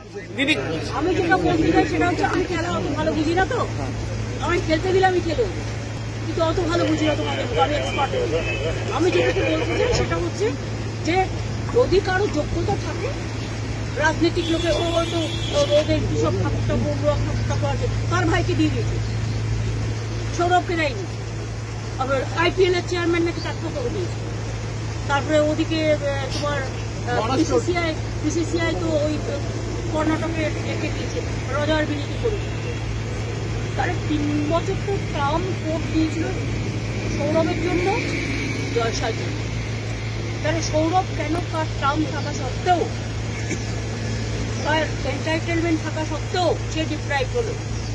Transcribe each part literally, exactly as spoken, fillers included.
দিদি আমি যেটা বলতে চাই সেটা হচ্ছে আমি খেলা অত ভালো বুঝি না, তো আমি খেলতে দিলে আমি খেলে কিন্তু অত ভালো বুঝি না তোমাদের, আমি এক্সপার্ট। আমি যেটুকু বলতে চাই সেটা হচ্ছে যে যদি কারো যোগ্যতা থাকে, রাজনৈতিক লোকে ও হয়তো ওদের সব ঠাকুরটা বড়ুয়া ঠাকুরটা আছে, তার ভাইকে দিয়ে দিয়েছে, সৌরভকে দেয়নি। আবার আইপিএল এর চেয়ারম্যান নাকি চারটা করে দিয়েছে। তারপরে ওদিকে তোমার বিসিসিআই বিসিসিআই তো ওই কর্ণাটকে রেখে দিয়েছে, রজার বিলিটি করেছে। তারা তিন বছর তো টার্ম কোর্ট দিয়েছিল সৌরভের জন্য, জয়সার জন্য। তাহলে সৌরভ কেন তার টার্ম থাকা সত্ত্বেও, তার এন্টাইটেলমেন্ট থাকা সত্ত্বেও সে ডিপ্রাইভ হলো?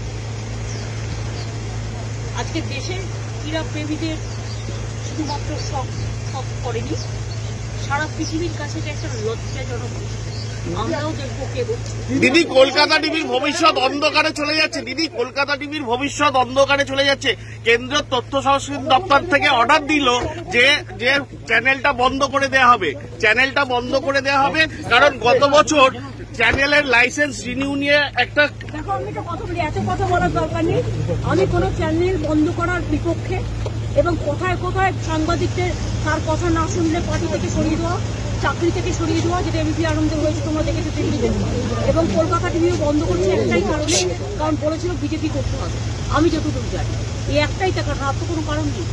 আজকে দেশের ক্রীড়া প্রেমীদের শুধুমাত্র শখ শখ করেনি, সারা পৃথিবীর কাছে এটা একটা লজ্জাজনক বিষয়। আমরাও দেখবো কে বলছি। দিদি কলকাতা টিভির ভবিষ্যৎ অন্ধকারে চলে যাচ্ছে। দিদি কলকাতা টিভির ভবিষ্যৎ অন্ধকারে চলে যাচ্ছে। কেন্দ্রীয় তথ্য সংস্কৃতি দপ্তর থেকে অর্ডার দিল যে যে চ্যানেলটা বন্ধ করে দেওয়া হবে, চ্যানেলটা বন্ধ করে দেওয়া হবে কারণ গত বছর চ্যানেলের লাইসেন্স রিনিউ নিয়ে একটা। দেখো আমি একটা কথা বলি, এত কথা বলার দরকার নেই। আমি কোনো চ্যানেল বন্ধ করার বিপক্ষে, এবং কোথায় কোথায় সাংবাদিকদের তার কথা না শুনলে পার্টি থেকে সরিয়ে দেওয়া, চাকরি থেকে সরিয়ে দেওয়া, যেটা এবিপি আনন্দে হয়েছে, তোমরা দেখেছো টিভিতে। এবং কলকাতা টিভিও বন্ধ করছে একটাই কারণে, কারণ বলেছিল বিজেপি করতে হবে। আমি যতদূর জানি এই একটাই টাকা, আর তো কোনো কারণ নেই।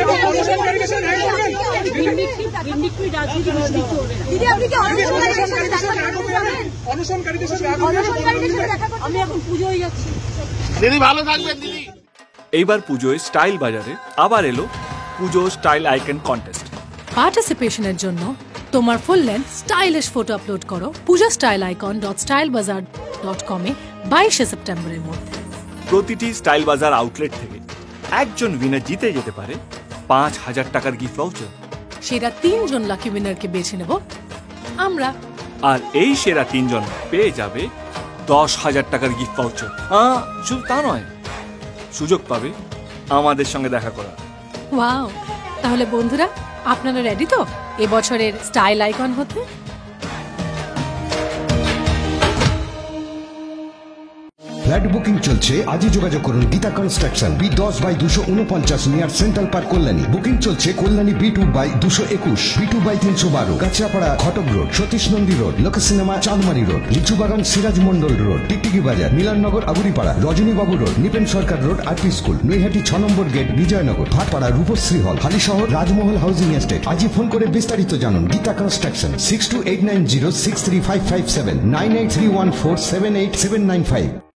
রাজনীতি চলবে না। আমি এখন পুজোয় যাচ্ছি। দিদি ভালো থাকবেন দিদি। এইবার পুজোয় স্টাইল বাজারে আবার এলো পুজো স্টাইল আইকন কন্টেস্ট। পার্টিসিপেশনের জন্য তোমার full length stylish photo upload করো Puja style icon dot style Bazaar dot কমে বাইশে সেপ্টেম্বরের মধ্যে। প্রতিটি স্টাইল বাজার আউটলেট থেকে একজন উইনার জিতে যেতে পারে পাঁচ হাজার টাকার গিফট ভাউচার। সেরা তিনজন লাকি উইনারকে বেছে নেব আমরা, আর এই সেরা তিনজন পেয়ে যাবে দশ হাজার টাকার গিফট ভাউচার। শুধু তা নয়, সুযোগ পাবে আমাদের সঙ্গে দেখা করার। ওয়াও! তাহলে বন্ধুরা, আপনারা রেডি তো এবছরের স্টাইল আইকন হতে? ফ্ল্যাট বুকিং চলছে, আজই যোগাযোগ করুন গীতা কনস্ট্রাকশন, বি দশ বাই দুশো উনপঞ্চাশ near central park Kalyani. Booking চলছে কল্যাণী বি টু বাই দুশো একুশ, বি টু বাই তিনশো বারো, Kanchrapara Ghatak road, Satish Nandi road, Lok cinema Chandmari road, Lichubagan Siraj Mondal road, Tiktiki Bazar, Milannagar Aguripara, Rajanibabu road, Nipen Sarkar road, RP school, Naihati ছ number gate, Bijoynagar, Bhatpara Rupashree hall, Halisahar Rajmahal housing estate. আজই ফোন করে বিস্তারিত জানুন। Geeta construction, six two eight nine zero six three five five seven, nine eight three one four seven eight seven nine five.